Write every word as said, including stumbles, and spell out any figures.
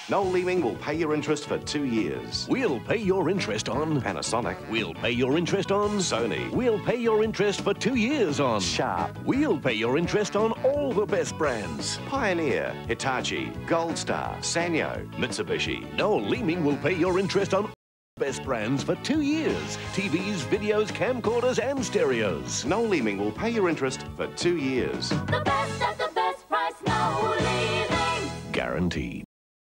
Noel Lemmings will pay your interest for two years. We'll pay your interest on Panasonic. We'll pay your interest on Sony. We'll pay your interest for two years on Sharp. We'll pay your interest on all the best brands. Pioneer, Hitachi, Gold Star, Sanyo, Mitsubishi. Noel Lemmings will pay your interest on best brands for two years. T Vs, videos, camcorders and stereos. Noel Lemmings will pay your interest for two years. The best at the best price, Noel Lemmings. Guaranteed.